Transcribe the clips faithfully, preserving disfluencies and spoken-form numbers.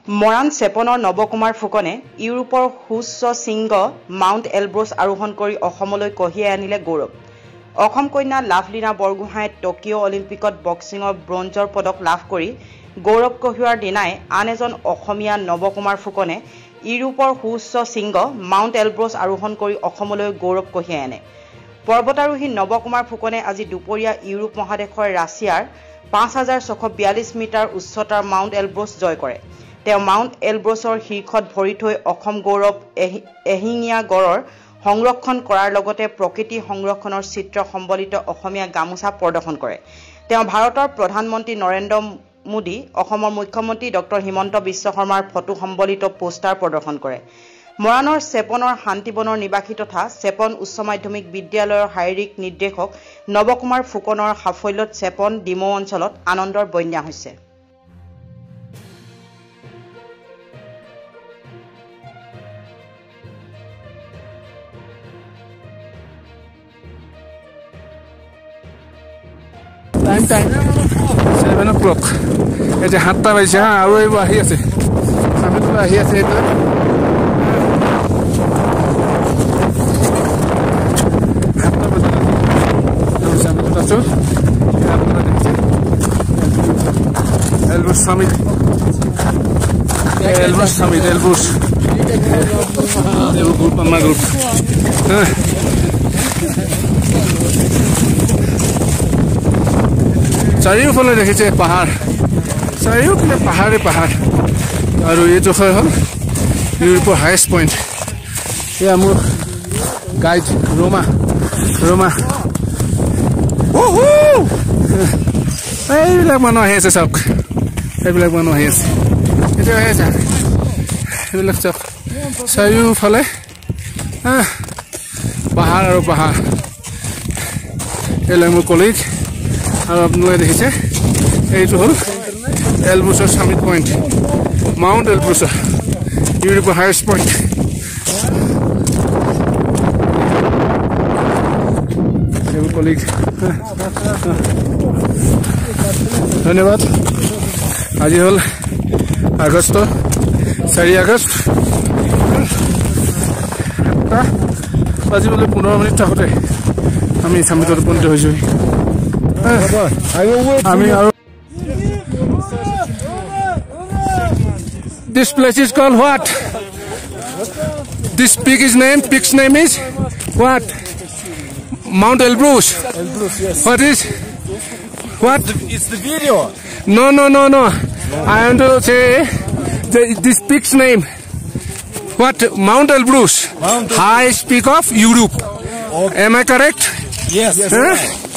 মৰাণ চেপনৰ নৱকুমাৰ ফুকনে ইউৰোপৰ সুউচ্চ শৃংগ মাউণ্ট এলব্ৰুছ আৰোহণ কৰি অসমলৈ কঢ়িয়াই আনিলে গৌৰৱ। অসম কন্যা লাভলীনা বৰগোহাঁইয়ে টকিঅ' অলিম্পিকত বক্সিঙৰ ব্ৰঞ্জৰ পদক লাভ কৰি গৌৰৱ কঢ়িওৱাৰ দিনাই আন এজন অসমীয়া নৱকুমাৰ ফুকনে ইউৰোপৰ সুউচ্চ শৃংগ মাউণ্ট এলব্ৰুছ আৰোহণ কৰি অসমলৈ গৌৰৱ কঢ়িয়াই আনে। পৰ্বতাৰোহী নৱকুমাৰ ফুকনে আজি দুপৰীয়া ইউৰোপ মহাদেশৰ ৰাছিয়াৰ পাঁচ হাজাৰ ছশ বিয়াল্লিছ মিটাৰ উচ্চতাৰ মাউণ্ট এলব্ৰুছ জয় কৰে। তেওঁ মাউণ্ট এলব্ৰুছৰ শীৰ্ষত ভৰি থৈ অসম গৌৰৱ এশিঙীয়া গড়ৰ সংৰক্ষণ কৰাৰ লগতে প্ৰকৃতি সংৰক্ষণৰ চিত্ৰ সম্বলিত অসমীয়া গামোচা প্ৰদৰ্শন কৰে। তেওঁ ভাৰতৰ প্ৰধানমন্ত্ৰী নৰেন্দ্ৰ মোদী, অসমৰ মুখ্যমন্ত্ৰী ডক্টৰ হিমন্ত বিশ্ব শৰ্মাৰ ফটো সম্বলিত পোষ্টাৰ প্ৰদৰ্শন কৰে। মৰাণৰ চেপনৰ শান্তিবনৰ নিবাসী তথা চেপন উচ্চ মাধ্যমিক বিদ্যালয়ৰ শাৰীৰিক নিৰ্দেশক নৱকুমাৰ ফুকনৰ সাফল্যত চেপন ডিমৌ অঞ্চলত আনন্দৰ বন্যা হৈছে। Time time seven o'clock এতিয়া সাতটা বাজিছে হা আৰু এইবোৰ আহি আছে চামিটো আহি আছে এইটো সাতটা বাজিছে চামিটো আছো আপোনালোকে দেখিছে Elbrus summit Elbrus summit Elbrus এইবোৰ গ্ৰুপ আমাৰ গ্ৰুপ চাৰিওফালে দেখিছে পাহাৰ চাৰিওফালে পাহাৰে পাহাৰ আৰু এইটো হয় হ'ল ইউৰোপৰ হাইষ্ট পইণ্ট। এয়া মোৰ গাইড ৰোমা ৰোমা এইবিলাক মানুহ আহি আছে চাওক এইবিলাক মানুহ আহি আছে এতিয়া আহি আছে এইবিলাক চাওক চাৰিওফালে পাহাৰ আৰু পাহাৰ এইবিলাক মোৰ কলিগ আৰু আপোনালোকে দেখিছে এইটো হ'ল এলব্ৰুছৰ সামিট পইণ্ট মাউণ্ট এলব্ৰুছৰ ইউৰোপৰ হাইষ্ট পইণ্ট। এইবোৰ কলিগ ধন্যবাদ। আজি হ'ল আগষ্ট চাৰি আগষ্ট বাজিবলৈ পোন্ধৰ মিনিট থাকোঁতে আমি সামিটত উপনীত হৈছোঁ। This place is called what? This peak is name. Peak's name is what? Mount Elbrus. Elbrus, yes. What is? What? It's the video. No, no, no, no. I want to say the, this peak's name. What? Mount Elbrus. Mount Elbrus. Highest peak of Europe. Okay. Am I correct? Yes. Yes. Huh?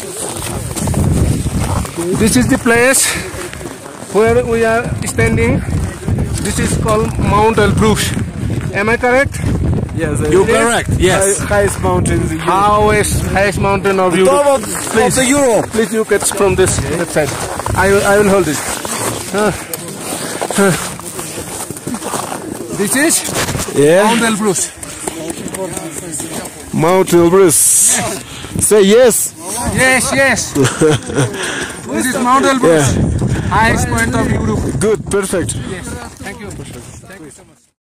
This is the place where we are standing. This is called Mount Elbrus. Am I correct? Yes, you're correct. Yes. High, highest mountain in Europe. Highest, highest mountain of Europe. Top of, please, of the Europe. Please, you get from this okay. side. I will, I will hold it. Uh, uh. This is yeah. Mount Elbrus. Mount Elbrus. Say yes. Yes, yes. This is Mount Elbrus. Yeah. Highest point of Europe. Good, perfect. Yes.